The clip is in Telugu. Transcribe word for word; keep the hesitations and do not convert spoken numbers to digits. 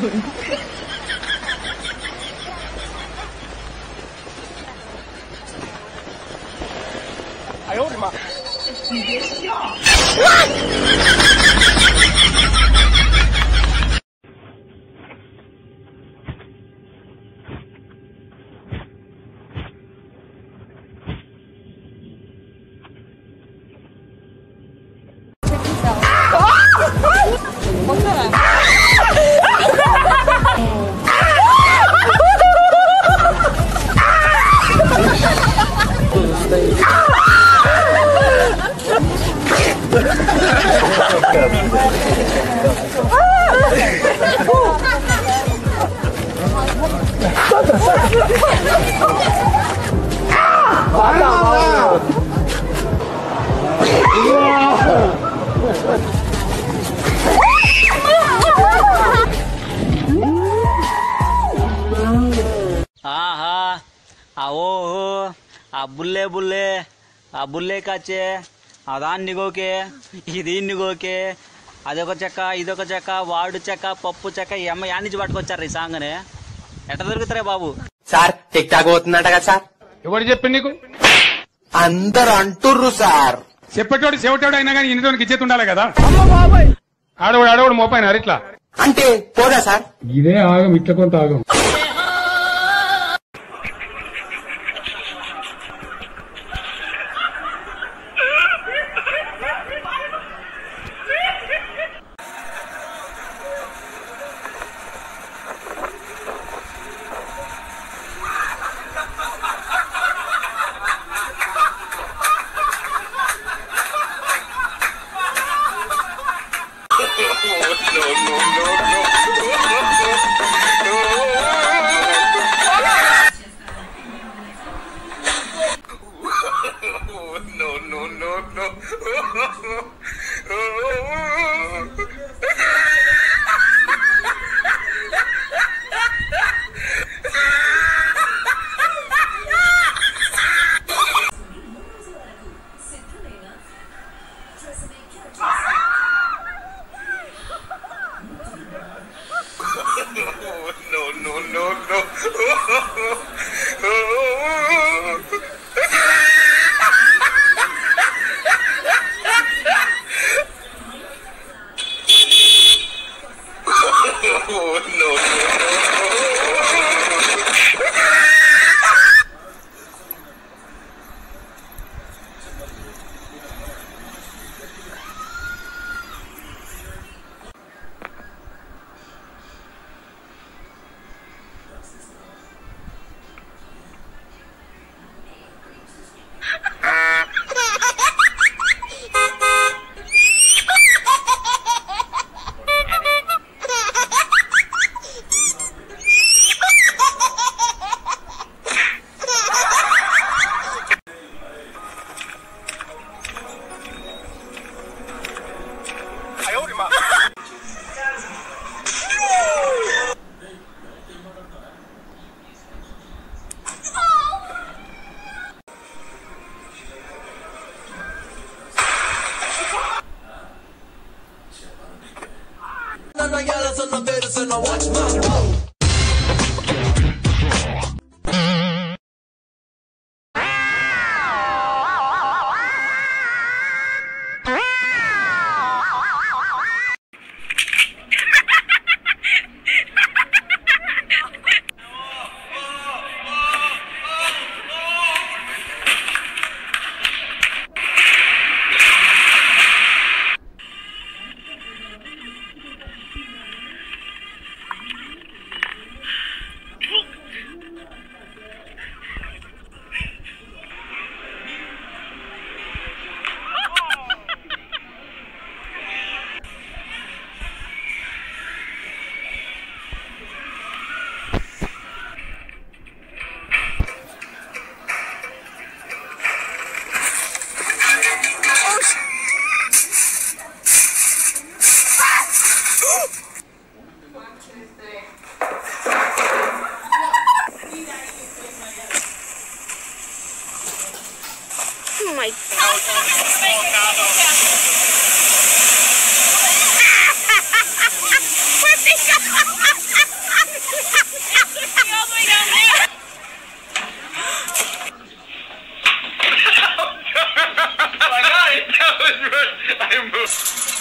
哎呦我的妈！你别笑。我过来。完了！ ఆహా ఆ ఓహో ఆ బుల్లే బుల్లే ఆ బుల్లే కాచే ఆ దాన్ని గోకే ఇది గోకే అదొక చెక్క ఇదొక చెక్క వాడు చెక్క పప్పు చెక్క ఈ అమ్మ యాడ్ నుంచి పట్టుకొచ్చారు ఈ సాంగ్ని ఎట్ట దొరుకుతారే బాబు సార్ టిక్ టాక్ పోతుందట కదా సార్ ఎవరు చెప్పింది నీకు అందరు అంటుర్రు సార్ చెప్పేటోడు చెవిటోడు అయినా కానీ ఇన్నోనికి ఇచ్చేది ఉండాలి కదా ఆడవాడు ఆడవాడు మోపాయినారు ఇట్లా అంటే పోదా సార్ ఇదే ఆగం ఇట్లా కొంత ఆగం Oh my God. My God, that was I moved.